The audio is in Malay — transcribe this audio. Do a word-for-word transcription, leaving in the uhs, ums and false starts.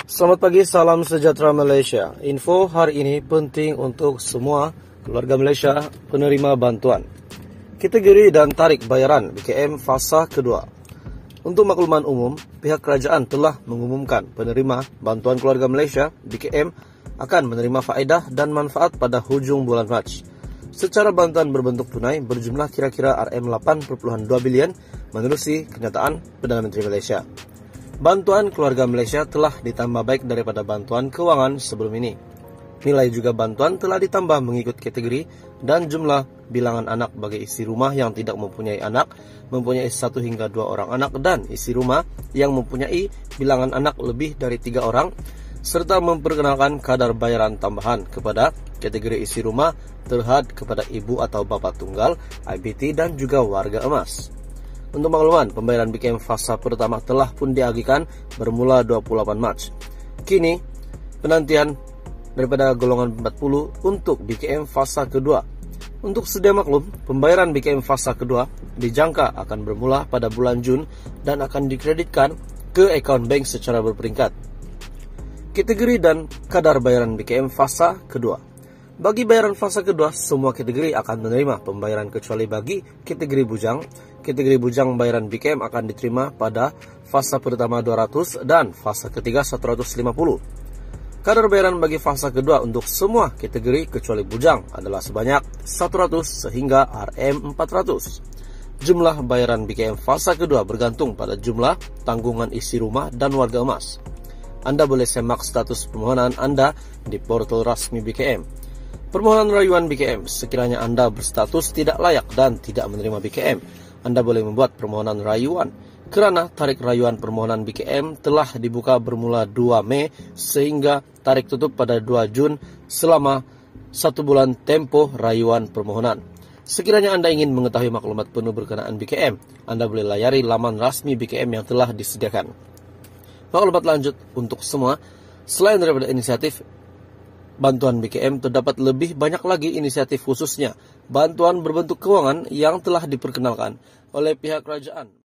Selamat pagi, salam sejahtera Malaysia. Info hari ini penting untuk semua keluarga Malaysia penerima bantuan. Kategori dan tarik bayaran B K M fasa kedua. Untuk makluman umum, pihak kerajaan telah mengumumkan penerima bantuan keluarga Malaysia B K M akan menerima faedah dan manfaat pada hujung bulan Mac. Secara bantuan berbentuk tunai berjumlah kira-kira R M lapan koma dua bilion menerusi kenyataan Perdana Menteri Malaysia. Bantuan keluarga Malaysia telah ditambah baik daripada bantuan kewangan sebelum ini. Nilai juga bantuan telah ditambah mengikut kategori dan jumlah bilangan anak bagi isi rumah yang tidak mempunyai anak, mempunyai satu hingga dua orang anak, dan isi rumah yang mempunyai bilangan anak lebih dari tiga orang, serta memperkenalkan kadar bayaran tambahan kepada kategori isi rumah terhad kepada ibu atau bapa tunggal, I B T, dan juga warga emas. Untuk makluman, pembayaran B K M fasa pertama telah pun diagihkan bermula dua puluh delapan Mac. Kini, penantian daripada golongan empat puluh untuk B K M fasa kedua. Untuk sedia maklum, pembayaran B K M fasa kedua dijangka akan bermula pada bulan Jun dan akan dikreditkan ke akaun bank secara berperingkat. Kategori dan kadar bayaran B K M fasa kedua. Bagi bayaran fasa kedua, semua kategori akan menerima pembayaran kecuali bagi kategori bujang. Kategori bujang bayaran B K M akan diterima pada fasa pertama dua ratus dan fasa ketiga satu ratus lima puluh. Kadar bayaran bagi fasa kedua untuk semua kategori kecuali bujang adalah sebanyak seratus sehingga R M empat ratus. Jumlah bayaran B K M fasa kedua bergantung pada jumlah tanggungan isi rumah dan warga emas. Anda boleh semak status permohonan Anda di portal rasmi B K M. Permohonan rayuan B K M, sekiranya Anda berstatus tidak layak dan tidak menerima B K M, Anda boleh membuat permohonan rayuan. Kerana tarik rayuan permohonan B K M telah dibuka bermula dua Mei sehingga tarik tutup pada dua Jun selama satu bulan tempoh rayuan permohonan. Sekiranya Anda ingin mengetahui maklumat penuh berkenaan B K M, Anda boleh layari laman rasmi B K M yang telah disediakan. Maklumat lanjut untuk semua, selain daripada inisiatif bantuan B K M, terdapat lebih banyak lagi inisiatif khususnya bantuan berbentuk kewangan yang telah diperkenalkan oleh pihak kerajaan.